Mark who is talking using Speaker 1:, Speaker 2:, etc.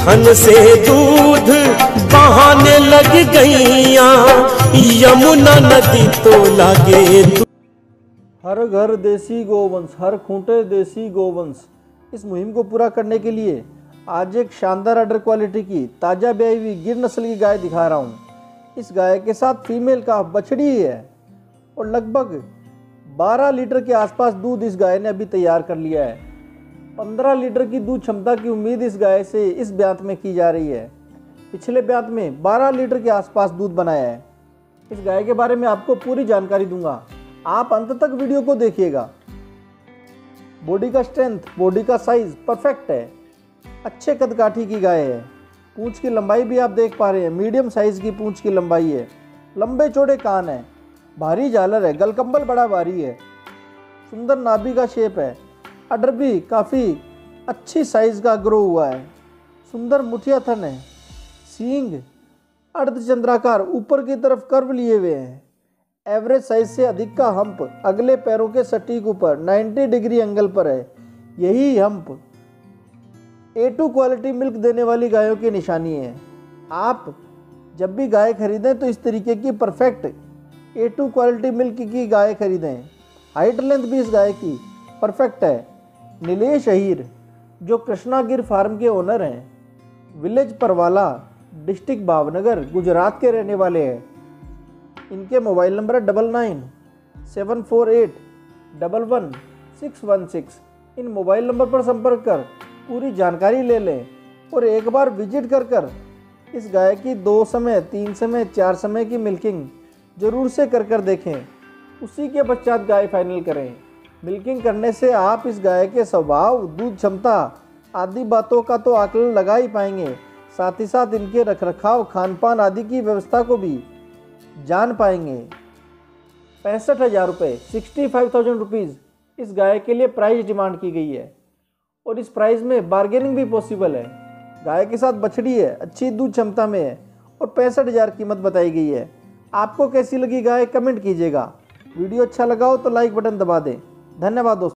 Speaker 1: थन से दूध बहाने लग गईया, यमुना नदी तो लागे।
Speaker 2: हर घर देसी गोवंश, हर खूंटे देसी गोवंश। इस मुहिम को पूरा करने के लिए आज एक शानदार अडर क्वालिटी की ताज़ा ब्याई हुई गिर नस्ल की गाय दिखा रहा हूँ। इस गाय के साथ फीमेल का बछड़ी है और लगभग 12 लीटर के आसपास दूध इस गाय ने अभी तैयार कर लिया है। 15 लीटर की दूध क्षमता की उम्मीद इस गाय से इस ब्यांत में की जा रही है। पिछले ब्यांत में 12 लीटर के आसपास दूध बनाया है। इस गाय के बारे में आपको पूरी जानकारी दूंगा, आप अंत तक वीडियो को देखिएगा। बॉडी का स्ट्रेंथ, बॉडी का साइज परफेक्ट है। अच्छे कदकाठी की गाय है। पूंछ की लंबाई भी आप देख पा रहे हैं, मीडियम साइज की पूंछ की लंबाई है। लंबे चौड़े कान है, भारी झालर है, गलकंबल बड़ा भारी है। सुंदर नाभि का शेप है। अडर भी काफ़ी अच्छी साइज का ग्रो हुआ है। सुंदर मुठिया थन है। सींग अर्धचंद्राकार ऊपर की तरफ कर्व लिए हुए हैं। एवरेज साइज से अधिक का हम्प अगले पैरों के सटीक ऊपर 90 डिग्री एंगल पर है। यही हम्प A2 क्वालिटी मिल्क देने वाली गायों की निशानी है। आप जब भी गाय खरीदें तो इस तरीके की परफेक्ट A2 क्वालिटी मिल्क की गाय खरीदें। हाइट लेंथ भी इस गाय की परफेक्ट है। नीलेश अहीर जो कृष्णा गिर फार्म के ओनर हैं, विलेज परवाला, डिस्ट्रिक्ट भावनगर, गुजरात के रहने वाले हैं। इनके मोबाइल नंबर है 9974811616। इन मोबाइल नंबर पर संपर्क कर पूरी जानकारी ले लें और एक बार विजिट कर इस गाय की 2 समय, 3 समय, 4 समय की मिल्किंग जरूर से कर देखें। उसी के पश्चात गाय फाइनल करें। मिल्किंग करने से आप इस गाय के स्वभाव, दूध क्षमता आदि बातों का तो आकलन लगा ही पाएंगे, साथ ही साथ इनके रखरखाव, खानपान आदि की व्यवस्था को भी जान पाएंगे। 65,000 रुपये, 65,000 रुपीज़ इस गाय के लिए प्राइस डिमांड की गई है और इस प्राइस में बार्गेनिंग भी पॉसिबल है। गाय के साथ बछड़ी है, अच्छी दूध क्षमता में है और 65,000 कीमत बताई गई है। आपको कैसी लगी गाय कमेंट कीजिएगा। वीडियो अच्छा लगा हो तो लाइक बटन दबा दें। धन्यवाद दोस्तों।